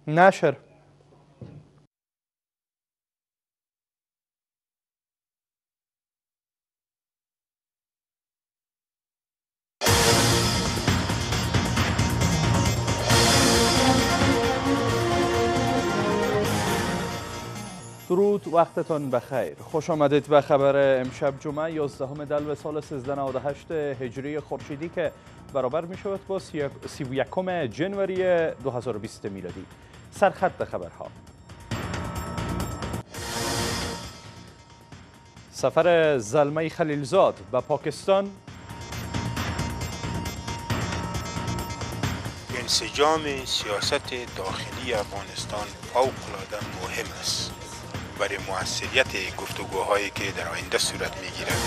نشر. درود، وقتتان بخیر. خوش آمدید به خبر امشب جمعه 11 دلو سال 1398 هجری خورشیدی که برابر می شود با 31 جنوری 2020 میلادی. سرخط خبرها. سفر زلمه خلیلزاد به پاکستان، انسجام سیاست داخلی افغانستان فوق‌العاده مهم است برای موثریت گفتگوهایی که در آینده صورت می‌گیرد.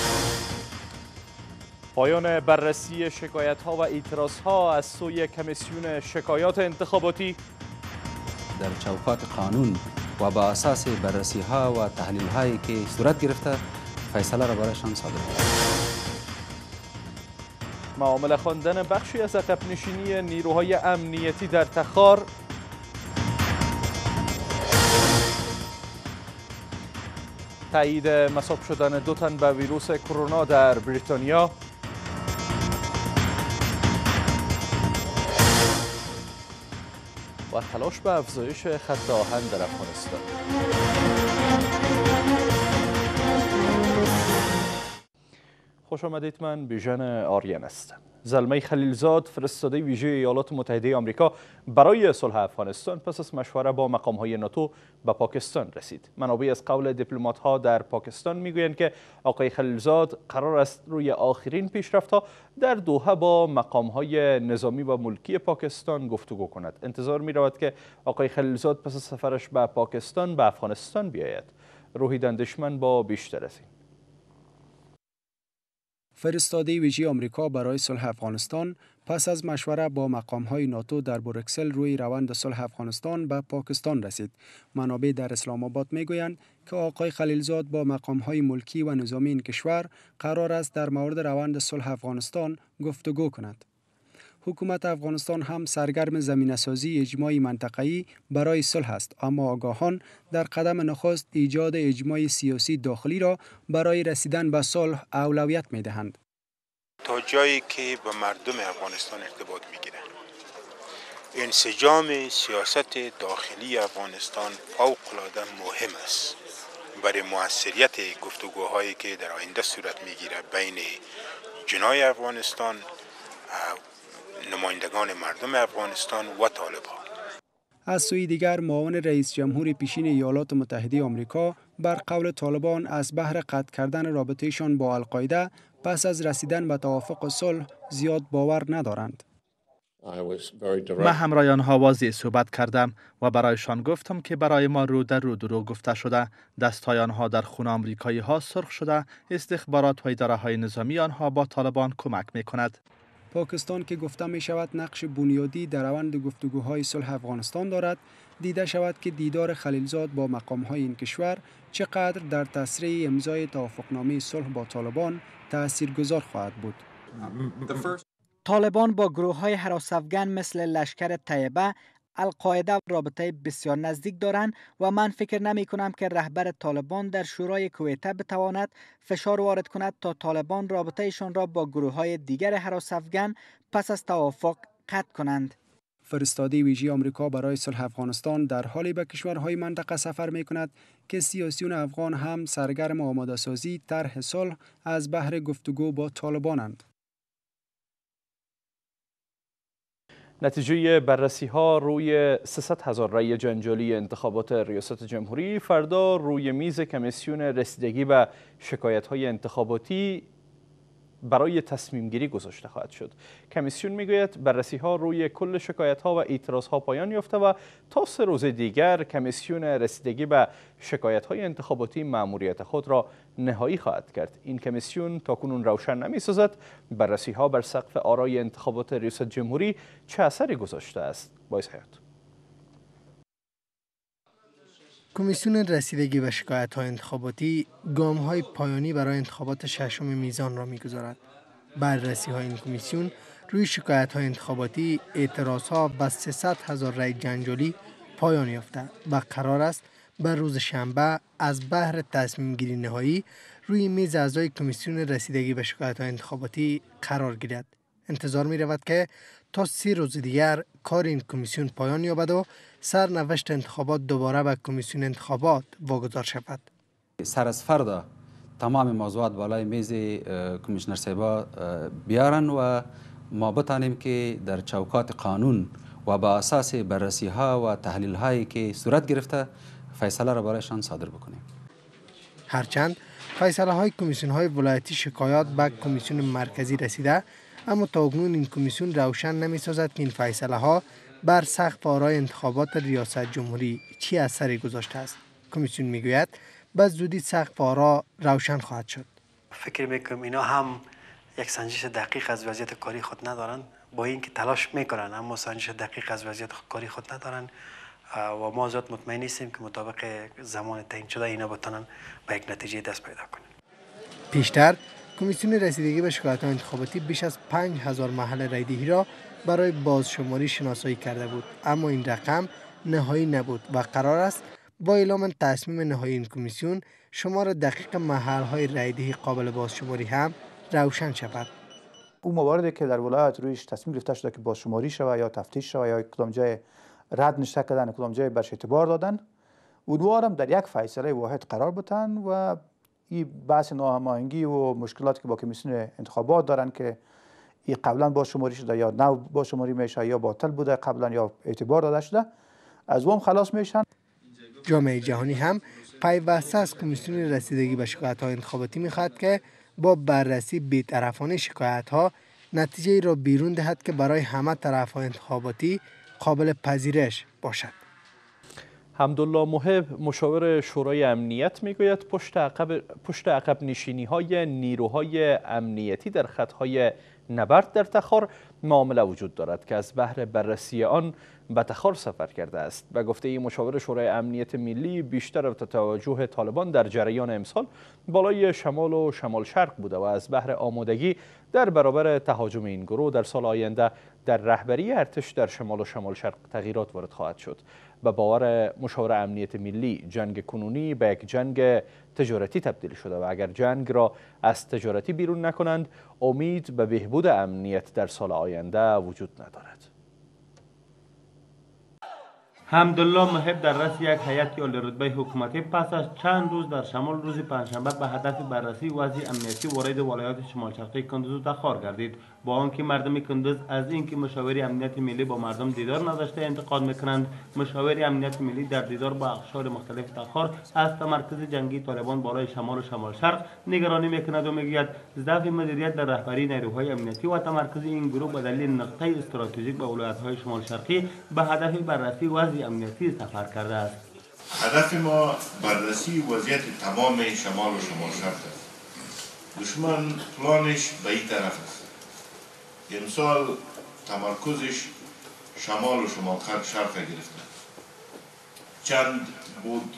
پایان بررسی شکایت‌ها و اعتراض‌ها از سوی کمیسیون شکایات انتخاباتی. در چوکات قانون و با اساس بررسی‌ها و تحلیل‌هایی که صورت گرفته فیصله را برایشان صادر کرد. معامله خواندن بخشی از عقب نشینی نیروهای امنیتی در تخار. تایید مصاب شدن 2 تن به ویروس کرونا در بریتانیا. و تلاش به افزایش خط آهن در افغانستان. خوش آمدید. من بیژن آریان هستم. زلمه خلیلزاد، فرستاده ویژه ایالات متحده آمریکا برای صلح افغانستان، پس از مشوره با مقام‌های ناتو به پاکستان رسید. منابع از قول دیپلمات‌ها در پاکستان میگویند که آقای خلیلزاد قرار است روی آخرین پیشرفت‌ها در دوحه با مقام‌های نظامی و ملکی پاکستان گفتگو کند. انتظار می‌رود که آقای خلیلزاد پس از سفرش به پاکستان به افغانستان بیاید. روحی دندشمن با بیشتر از این. فرستاده ویژه آمریکا برای صلح افغانستان پس از مشوره با مقام‌های ناتو در بروکسل روی روند صلح افغانستان به پاکستان رسید. منابع در اسلام آباد میگویند که آقای خلیلزاد با مقام‌های ملکی و نظامی این کشور قرار است در مورد روند صلح افغانستان گفتگو کند. حکومت افغانستان هم سرگرم زمینه‌سازی اجماع منطقه‌ای برای صلح است، اما آگاهان در قدم نخست ایجاد اجماع سیاسی داخلی را برای رسیدن به صلح اولویت می‌دهند. تا جایی که به مردم افغانستان ارتباط می‌گیرد. انسجام سیاست داخلی افغانستان فوق‌العاده مهم است برای موثریت گفتگوهایی که در آینده صورت می‌گیرد بین جنای افغانستان، نمایندگان مردم افغانستان و طالبان. از سوی دیگر معاون رئیس جمهور پیشین ایالات متحده آمریکا بر قول طالبان از بهر قطع کردن رابطهشان با القاعده پس از رسیدن به توافق صلح زیاد باور ندارند. من همراه آنها واضح صحبت کردم و برایشان گفتم که برای ما رو در رو دروغ گفته شده، دستهای آنها در خون آمریکایی ها سرخ شده، استخبارات و اداره های نظامی آنها با طالبان کمک می کند. پاکستان که گفته می شود نقش بنیادی در روند گفتگوهای صلح افغانستان دارد، دیده شود که دیدار خلیلزاد با مقام‌های این کشور چقدر در تسریع امضای توافقنامه صلح با طالبان تاثیرگذار خواهد بود. طالبان با گروه‌های هراس افغان مثل لشکر طیبه، القاعده رابطه بسیار نزدیک دارند و من فکر نمی کنم که رهبر طالبان در شورای کویته بتواند فشار وارد کند تا طالبان رابطهشان را با گروه‌های دیگر هراس افغان پس از توافق قطع کنند. فرستاده ویژه آمریکا برای صلح افغانستان در حالی به کشورهای منطقه سفر می کند که سیاسیون افغان هم سرگرم آماده سازی طرح صلح از بهر گفتگو با طالبانند. نتیجه بررسی‌ها روی 300,000 رأی جنجالی انتخابات ریاست جمهوری فردا روی میز کمیسیون رسیدگی به شکایت‌های انتخاباتی برای تصمیم گیری گذاشته خواهد شد. کمیسیون میگوید بررسی‌ها روی کل شکایت‌ها و اعتراض‌ها پایان یافته و تا 3 روز دیگر کمیسیون رسیدگی به شکایت‌های انتخاباتی مأموریت خود را نهایی خواهد کرد. این کمیسیون تاکنون روشن نمی‌سازد بررسی‌ها بر سقف آرای انتخابات ریاست جمهوری چه اثری گذاشته است. باعث حیات کمیسیون رسیدگی به شکایت‌های انتخاباتی گام‌های پایانی برای انتخابات ششم میزان را می‌گذارد. بررسی‌های این کمیسیون روی شکایت‌های انتخاباتی، اعتراض‌ها و 300,000 رأی جنجالی پایان یافته و قرار است بر روز شنبه از بحر تصمیم گیری نهایی روی میز اعضای کمیسیون رسیدگی به شکایت‌های انتخاباتی قرار گیرد. انتظار می رود که تا 30 روز دیگر کار این کمیسیون پایان یابد و سرنوشت انتخابات دوباره به کمیسیون انتخابات واگذار شود. سر از فردا تمام موضوعات بالای میز کمیشنر صاحبا بیارن و ما بتانیم که در چوکات قانون و با اساس بررسی ها و تحلیل هایی که صورت گرفته فیصله را برایشان صادر بکنیم. هرچند فیصله های کمیسیون های ولایتی شکایات به کمیسیون مرکزی رسیده، اما تاکنون این کمیسیون روشن نمی سازد که این فیصله ها بر سقف آرای انتخابات ریاست جمهوری چی اثری گذاشته است. کمیسیون می گوید به زودی سقف آرا روشن خواهد شد. فکر میکنم اینا هم یک سنجش دقیق از وضعیت کاری خود ندارن، با اینکه تلاش میکنن اما سنجش دقیق از وضعیت کاری خود ندارن و ما زیاد مطمئن نیستیم که مطابق زمان تعیین شده اینا بتونن به یک نتیجه دست پیدا کنن. پیشتر کمیسیون رسیدگی به شکایت‌های انتخاباتی بیش از 5000 محل رایدهی را برای بازشماری شناسایی کرده بود، اما این رقم نهایی نبود و قرار است با اعلام تصمیم نهایی این کمیسیون شمار دقیق محل‌های رایدهی قابل بازشماری هم روشن شود. اون مواردی که در ولایت رویش تصمیم گرفته شده که بازشماری شود یا تفتیش شود یا کدام جای رد نشه کردن کدام جای برش اعتبار دادن، اونها هم در یک فیصله واحد قرار بتن و این بحث ناهماهنگی و مشکلاتی که با کمیسیون انتخابات دارن که این قبلا بازشماری شده یا نه بازشماری میشه یا باطل بوده قبلا یا اعتبار داده شده، از اون خلاص میشن. جامعه جهانی هم پیوسته از کمیسیون رسیدگی به شکایت‌های انتخاباتی می‌خواهد که با بررسی بی‌طرفانه شکایت‌ها نتیجه را بیرون دهد که برای همه طرف‌های انتخاباتی قابل پذیرش باشد. حمدالله محب مشاور شورای امنیت میگوید پشت عقب نشینی های نیروهای امنیتی در خطهای نبرد در تخار معامله وجود دارد که از بهر بررسی آن به تخار سفر کرده است. و گفته ای مشاور شورای امنیت ملی بیشتر توجه طالبان در جریان امسال بالای شمال و شمال شرق بوده و از بهر آمادگی در برابر تهاجم این گروه در سال آینده در رهبری ارتش در شمال و شمال شرق تغییرات وارد خواهد شد. و باور مشاور امنیت ملی جنگ کنونی به یک جنگ تجارتی تبدیل شده و اگر جنگ را از تجارتی بیرون نکنند امید به بهبود امنیت در سال آینده وجود ندارد. حمدالله محب در رأس یک هیئت عالی رتبه حکومتی پس از چند روز در شمال روز پنجشنبه به هدف بررسی وضع امنیتی وارد ولایات شمال شرقی کندوز و تخار گردید. با آنکه مردم کندوز از اینکه مشاور امنیت ملی با مردم دیدار نداشته انتقاد میکنند، مشاور امنیت ملی در دیدار با اقشار مختلف تخار از تمرکز جنگی طالبان بالای شمال و شمال شرق نگرانی میکند و میگوید ضعف مدیریت در رهبری نیروهای امنیتی و تمرکز این گروه به دلیل نقطه استراتژیک به ولایت‌های شمال شرقی به هدف بررسی وضع امنیتی سفر کرده است. هدف ما بررسی وضعیت تمام شمال و شمال شرق است. دشمن پلانش به این طرف است. امسال تمرکزش شمال و شمال شرق گرفته. چند بود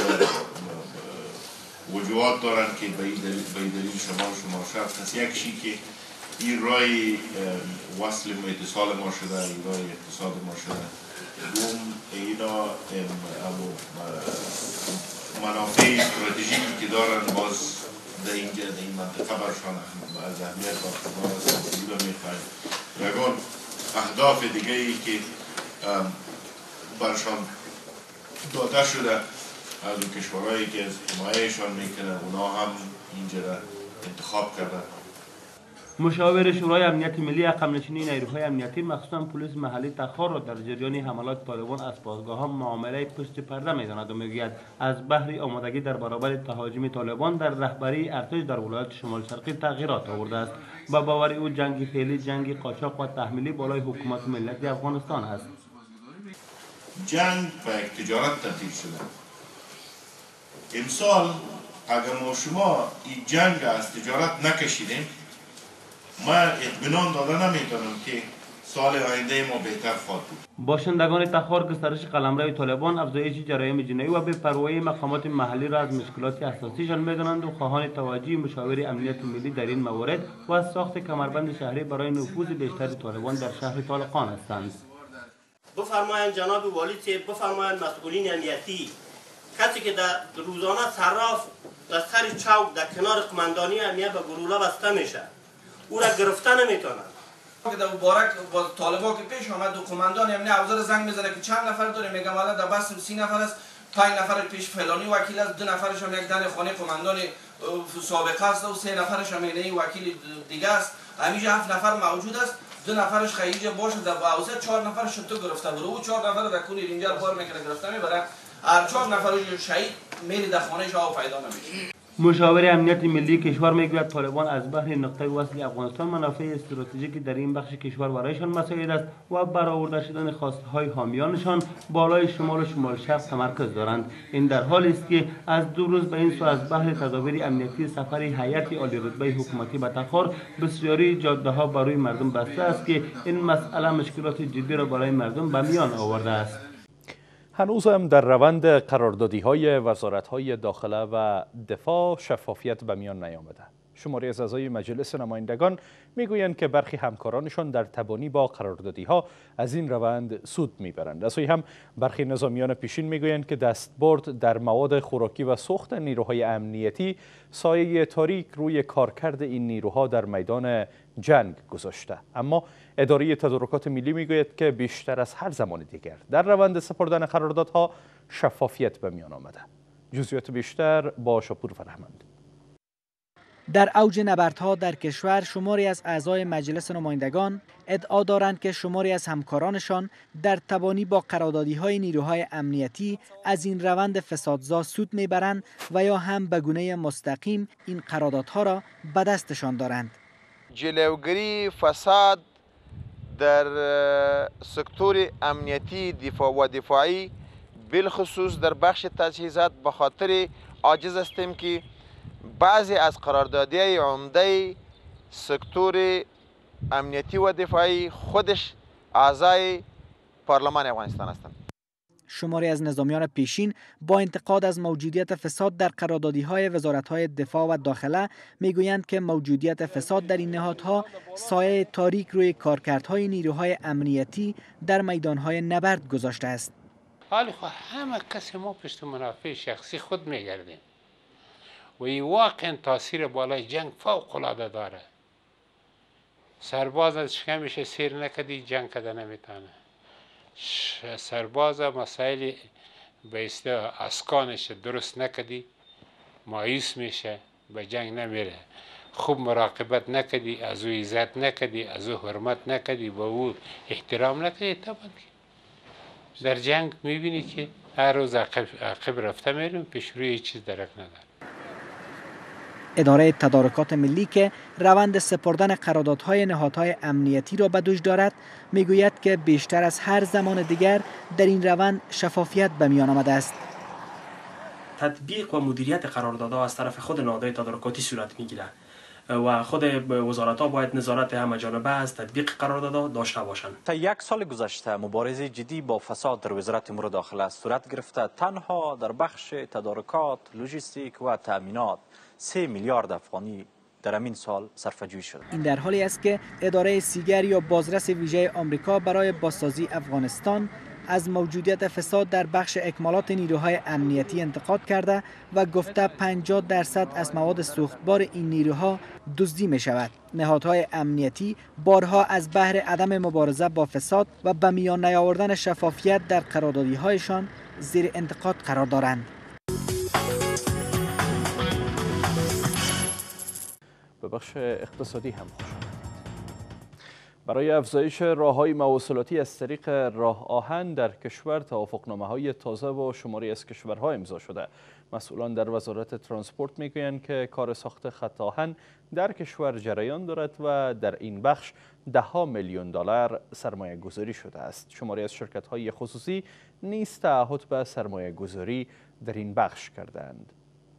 وجوهات دارند که به این دلیل شمال و شمال شرق است. یکیش که این رای وصل اتصال ما شده، این رای اقتصاد ما شده. دوم اینا منافع استراتژیکی که دارن باز در این منطقه برشان از اهمیت برخوردار است و میخواهیم. یکان اهداف دیگه ای که برشان داده شده از اون کشورهایی که از حمایهشان میکنه اونا هم اینجا را انتخاب کردن. مشاور شورای امنیت ملی عقب نشینی نیروهای امنیتی مخصوصا پلیس محلی تخار را در جریان حملات طالبان از پاسگاه‌ها معامله پشت پرده می‌داند و می‌گوید از بهر آمادگی در برابر تهاجم طالبان در رهبری ارتش در ولایت شمال شرقی تغییرات آورده است. با باور او جنگ فعلی جنگ قاچاق و تحمیلی بالای حکومت ملت افغانستان است. جنگ به یک تجارت تبدیل شده. امسال اگر ما شما این جنگ از تجارت نکشیدیم، ما اطمینان داده نمیتونم که سال آینده ما بهتر خواهد بود. باشندگان تخار گسترش قلمرو طالبان، افزایش جرایم جنایی و بی‌پروایی مقامات محلی را از مشکلات اساسیشان میدانند و خواهان توجه مشاور امنیت ملی در این موارد و از ساخت کمربند شهری برای نفوذ بیشتر طالبان در شهر طالقان هستند. بفرمایند جناب والی صاحب، بفرمایند مسئولین امنیتی، کسی که در روزانه صراف در سر چوک در کنار قماندانی امنیت به گلوله بسته میشه، او را گرفته نمیتونن. در مبارک با طالبا که پیش آمد و قماندان امنیت افسر زنگ میزنه که چند نفر داره، میگم والا در بس 30 نفر است، 5 نفر پیش فلانی وکیل است، 2 نفرش هم یک دن خانه قماندان سابقه است و 3 نفرش هم این وکیل دیگه است. همینجا 7 نفر موجود است، 2 نفرش خیلی باشه در باوزه، 4 نفرش تو گرفته برو، او 4 نفر در کونی اینجا بار میکنه گرفته میبره، هر 4 نفرش شهید میری در خانه‌ش او پیدا نمیشه. مشاور امنیت ملی کشور میگوید طالبان از بحر نقطه وصل افغانستان منافع استراتژیکی در این بخش کشور برایشان مساعد است و برآورده شدن خواستهای حامیانشان بالای شمال و شمال شرق تمرکز دارند. این در حالی است که از 2 روز به این سو از بحر تدابیر امنیتی سفر هیئت عالی رتبه حکومتی به تخار بسیاری جاده ها برای مردم بسته است که این مسئله مشکلات جدی را برای مردم به میان آورده است. هنوز هم در روند قراردادی‌های وزارت‌های داخله و دفاع شفافیت به میان نیامده. شماری از اعضای مجلس نمایندگان میگویند که برخی همکارانشان در تبانی با قراردادی‌ها از این روند سود میبرند. از سوی هم برخی نظامیان پیشین میگویند که دستبرد در مواد خوراکی و سوخت نیروهای امنیتی سایه تاریک روی کارکرد این نیروها در میدان جنگ گذاشته. اما اداره تدارکات ملی میگوید که بیشتر از هر زمان دیگر در روند سپردن قراردادها شفافیت به میان آمده. جزئیات بیشتر با شاپور فرهمند. در اوج نبردها در کشور شماری از اعضای مجلس نمایندگان ادعا دارند که شماری از همکارانشان در تبانی با قراردادی‌های نیروهای امنیتی از این روند فسادزا سود میبرند و یا هم به گونه مستقیم این قراردادها را به دستشان دارند. جلوگیری فساد در سکتور امنیتی دفاع و دفاعی بالخصوص در بخش تجهیزات به خاطر عاجز هستیم که بعضی از قراردادهای عمده سکتور امنیتی و دفاعی خودش اعضای پارلمان افغانستان هستند. شماری از نظامیان پیشین با انتقاد از موجودیت فساد در قراردادی‌های وزارت‌های دفاع و داخله میگویند که موجودیت فساد در این نهادها سایه تاریک روی کارکردهای نیروهای امنیتی در میدان‌های نبرد گذاشته است. حالی خب همه کسی ما پشت منافع شخصی خود میگردیم و این واقعا تاثیر بالای جنگ فوق العاده داره. سرباز از شکمش سیر نکدی جنگ کده نمیتونه. سرباز مسائل به اصطلاح اسکانش درست نکدی مایوس میشه، به جنگ نمیره. خوب مراقبت نکدی، از او عزت نکدی، از او حرمت نکدی، به او احترام نکدی، طبعا در جنگ میبینی که هر روز عقب رفته میریم، پیش روی هیچ چیز درک نداره. اداره تدارکات ملی که روند سپردن قراردادهای نهادهای امنیتی را به دوش دارد میگوید که بیشتر از هر زمان دیگر در این روند شفافیت به میان آمده است. تطبیق و مدیریت قراردادها از طرف خود نهادهای تدارکاتی صورت میگیرد و خود وزارت‌ها باید نظارت همه‌جانبه از تطبیق قراردادها داشته باشند. تا 1 سال گذشته مبارزه جدی با فساد در وزارت امور داخله صورت گرفته. تنها در بخش تدارکات، لوجستیک و تأمینات 3 میلیارد افغانی در همین سال صرفه‌جویی شده. این در حالی است که اداره سیگر یا بازرس ویژه آمریکا برای بازسازی افغانستان از موجودیت فساد در بخش اکمالات نیروهای امنیتی انتقاد کرده و گفته 50% از مواد سوختبار این نیروها دزدی می شود. نهادهای امنیتی بارها از بهر عدم مبارزه با فساد و به میان نیاوردن شفافیت در قراردادی‌هایشان زیر انتقاد قرار دارند. به بخش اقتصادی هم خوش آمدید. برای افزایش راه‌های مواصلاتی از طریق راه آهن در کشور توافقنامه‌های تازه با شماری از کشورها امضا شده. مسئولان در وزارت ترانسپورت میگویند که کار ساخت خط آهن در کشور جریان دارد و در این بخش $10 میلیون سرمایه گذاری شده است. شماری از شرکت‌های خصوصی نیز تعهد به سرمایه گذاری در این بخش کردند.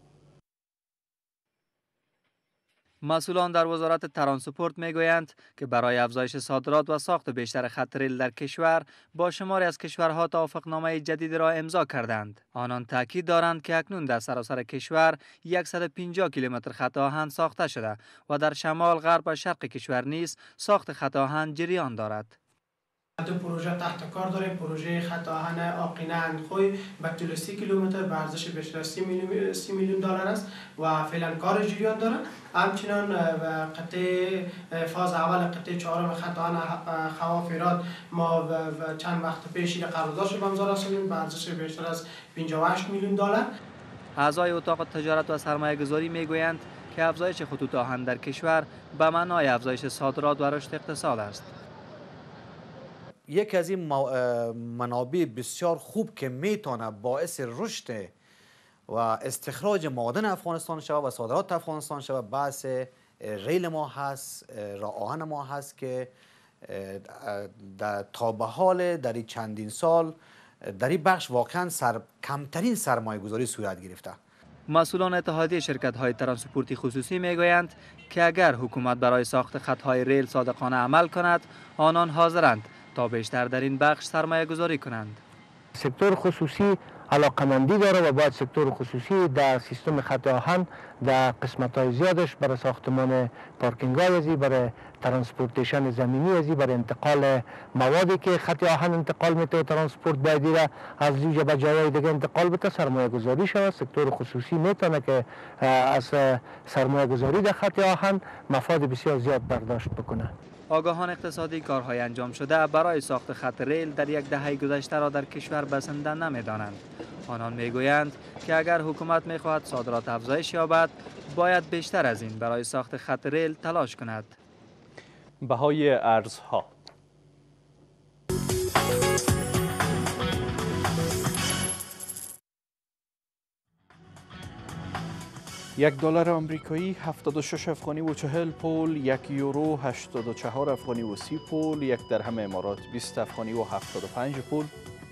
مسئولان در وزارت ترانسپورت میگویند که برای افزایش صادرات و ساخت بیشتر خط ریل در کشور با شماری از کشورها توافقنامه جدید را امضا کردند. آنان تاکید دارند که اکنون در سراسر کشور 150 کیلومتر خط آهن ساخته شده و در شمال، غرب و شرق کشور نیز ساخت خط آهن جریان دارد. دو پروژه تحت کار داریم. پروژه خط آهن آقینه اندخوی به طول 30 کیلومتر به ارزش بیشتر از 30 میلیون دلار است و فعلا کار جریان داره. همچنان قطعه فاز اول قطعه چهارم خط آهن خوافیرات ما چند وقت پیش قراردادش به امضا رسوندیم به ارزش بیشتر از 58 میلیون دلار. اعضای اتاق تجارت و سرمایه گذاری میگویند که افزایش خطوط آهن در کشور به معنای افزایش صادرات و رشد اقتصاد است. یک از این منابع بسیار خوب که میتونه باعث رشد و استخراج معادن افغانستان شود و صادرات افغانستان شود بحث ریل ما هست، راه آهن ما هست که تا به حال در این چندین سال در این بخش واقعا کمترین سرمایه گذاری صورت گرفته. مسئولان اتحادیه شرکت‌های ترانسپورتی خصوصی میگویند که اگر حکومت برای ساخت خط‌های ریل صادقانه عمل کند، آنان حاضرند تا بیشتر در این بخش سرمایه گذاری کنند. سکتور خصوصی علاقمندی داره و باید سکتور خصوصی در سیستم خط آهن در قسمت‌های زیادش برای ساختمان پارکینگ‌های ازی، برای ترانسپورتیشن زمینی ازی، برای انتقال موادی که خط آهن انتقال میته ترانسپورت باید از جای به جای دیگه انتقال بده سرمایه گذاری شود. سکتور خصوصی میتونه که از سرمایه گذاری در خط آهن مفاد بسیار زیاد برداشت بکنه. آگاهان اقتصادی کارهای انجام شده برای ساخت خط ریل در یک دهه گذشته را در کشور بسنده نمی‌دانند. آنان میگویند که اگر حکومت می‌خواهد صادرات افزایش یابد، باید بیشتر از این برای ساخت خط ریل تلاش کند. بهای ارزها. $1 آمریکایی 76 افغانی و 40 پول، 1 یورو 84 افغانی و 30 پول، 1 درهم امارات 20 افغانی و 75 پول،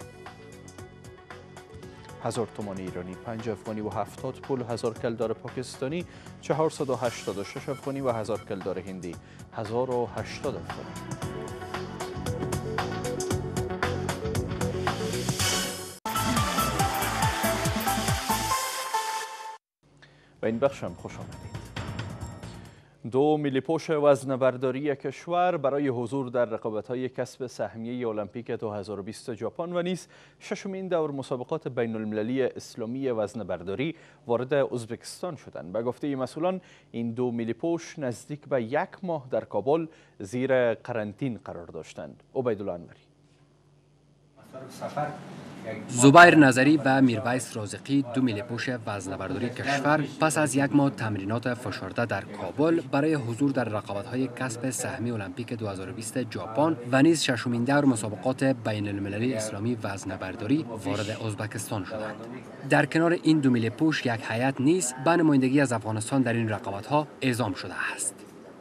1000 تومان ایرانی 5 افغانی و 70 پول، 1000 کلدار پاکستانی 486 افغانی و 1000 کلدار هندی 1080 افغانی. و این بخش هم خوش آمدید. 2 میلی‌پوش وزنه‌برداری کشور برای حضور در رقابت‌های کسب سهمیه المپیک 2020 ژاپن و نیز ششمین دور مسابقات بین‌المللی اسلامی وزنه‌برداری وارد ازبکستان شدند. به گفته مسئولان این 2 میلی‌پوش نزدیک به 1 ماه در کابل زیر قرنطین قرار داشتند. عبیدالله انوری. زبیر نظری و میرویس رازقی 2 میلی‌پوش وزنه‌برداری کشور پس از 1 ماه تمرینات فشرده در کابل برای حضور در رقابت‌های کسب سهمیه المپیک 2020 ژاپن و نیز ششمین دور مسابقات بین‌المللی اسلامی وزنه‌برداری وارد ازبکستان شدند. در کنار این 2 میلی‌پوش یک هیئت نیز به نمایندگی از افغانستان در این رقابت‌ها اعزام شده است.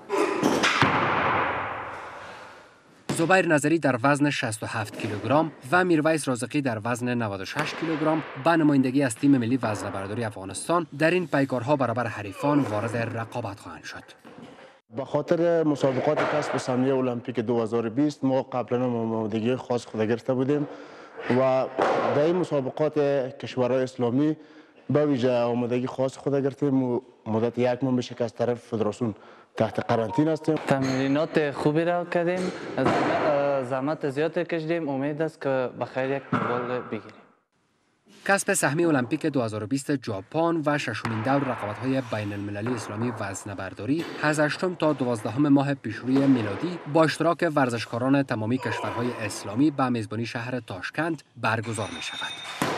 زبیر نظری در وزن 67 کیلوگرم و میرویس رازقی در وزن 96 کیلوگرم به نمایندگی از تیم ملی وزنه‌برداری افغانستان در این پیکارها برابر حریفان وارد رقابت خواهند شد. به خاطر مسابقات کسب سهمیه المپیک 2020 ما قبلا آمادگی خاص خود گرفته بودیم و در این مسابقات کشورهای اسلامی به ویژه آمادگی خاص خود گرفتیم و مدت 1 ماه میشه که از طرف فدراسیون تحت قرنطینه هستیم. تمرینات خوبی را کردیم، زحمت زیاد کشیدیم، امید است که بخیر یک مدال بگیریم. کسب سهمیه المپیک 2020 ژاپن و ششمین دور رقابت‌های بین‌المللی اسلامی وزنه‌برداری از 8 تا 12 ماه پیشروی میلادی با اشتراک ورزشکاران تمامی کشورهای اسلامی به میزبانی شهر تاشکند برگزار می‌شود.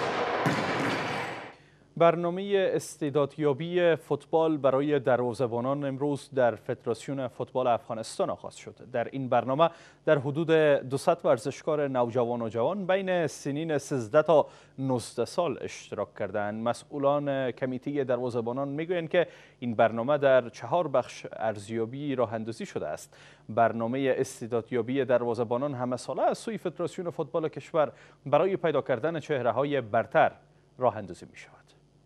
برنامه استعدادیابی فوتبال برای دروازه‌بانان امروز در فدراسیون فوتبال افغانستان آغاز شد. در این برنامه در حدود 200 ورزشکار نوجوان و جوان بین سنین 13 تا 19 سال اشتراک کردند. مسئولان کمیته دروازه‌بانان میگویند که این برنامه در 4 بخش ارزیابی راه اندازی شده است. برنامه استعدادیابی دروازه‌بانان همه ساله از سوی فدراسیون فوتبال کشور برای پیدا کردن چهره‌های برتر راه اندازی می شود.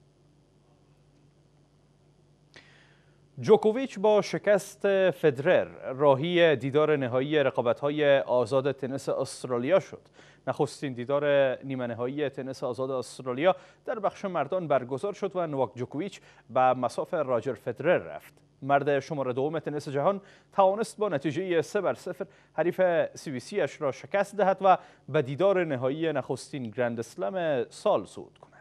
جوکوویچ با شکست فدرر راهی دیدار نهایی رقابت‌های آزاد تنیس استرالیا شد. نخستین دیدار نیمه نهایی تنیس آزاد استرالیا در بخش مردان برگزار شد و نوواک جوکوویچ به مصاف راجر فدرر رفت. مرد شماره دوم تنیس جهان توانست با نتیجه 3-0 حریف سوئیسیش را شکست دهد و به دیدار نهایی نخستین گرند اسلم سال صعود کند.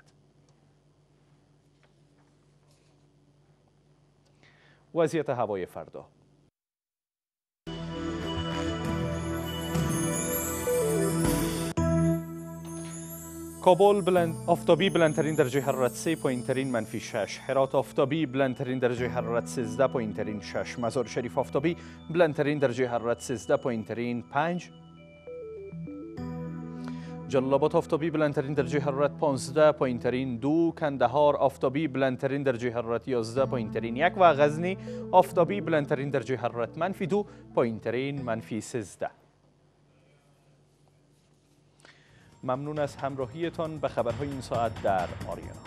وضعیت هوای فردا: کابل آفتابی بلندترین درجه حرارت 3، پایینترین منفی 6. هرات آفتابی بلندترین درجه حرارت 13، پایینترین 6. مزار شریف آفتابی بلندترین درجه حرارت 13، پایینترین 5. جلال آباد آفتابی بلندترین درجه حرارت 15، پایینترین 2. کندهار آفتابی بلندترین درجه حرارت 11، پایینترین 1 و غزنی آفتابی بلندترین درجه حرارت -2، پایینترین -13. ممنون از همراهیتان به خبرهای این ساعت در آریانا.